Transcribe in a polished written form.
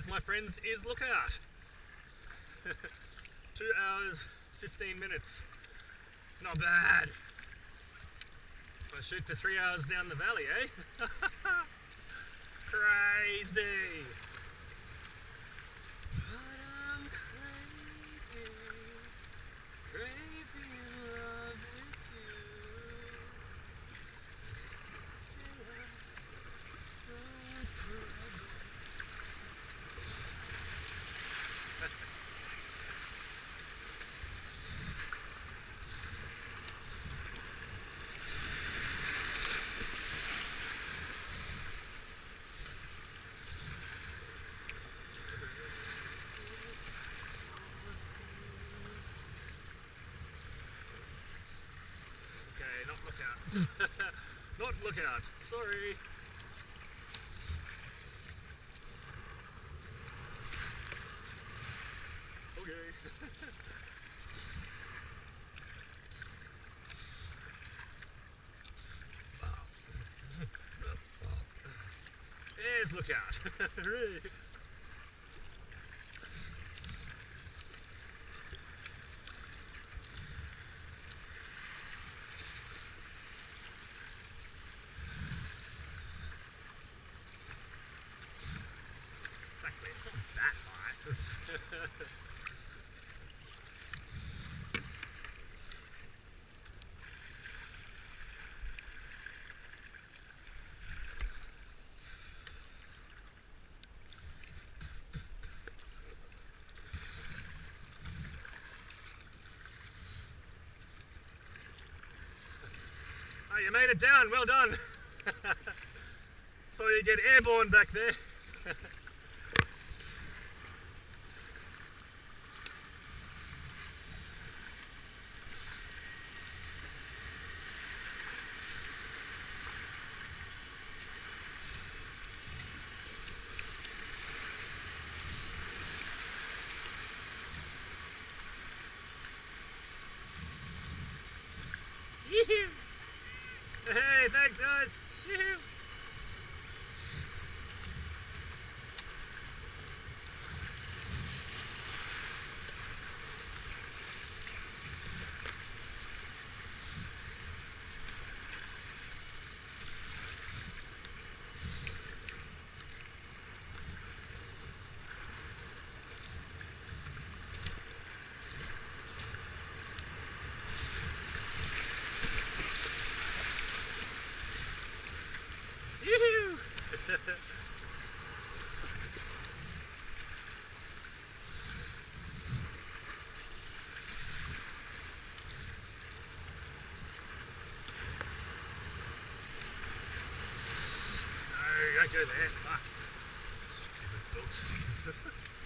guys, my friends, is Lookout. 2 hours, 15 minutes. Not bad. I shoot for 3 hours down the valley, eh? Crazy. But I'm crazy, crazy in love with you. Say I'm going through. Okay, not Lookout. Not Lookout. Sorry. Okay. There's Lookout. Hooray. Exactly, it's not that high. Oh, you made it down, well done. So you get airborne back there. Yee-hoo. Hey, thanks guys. Yee-hoo. Yoo-hoo. No, don't go there. Fuck. Stupid books.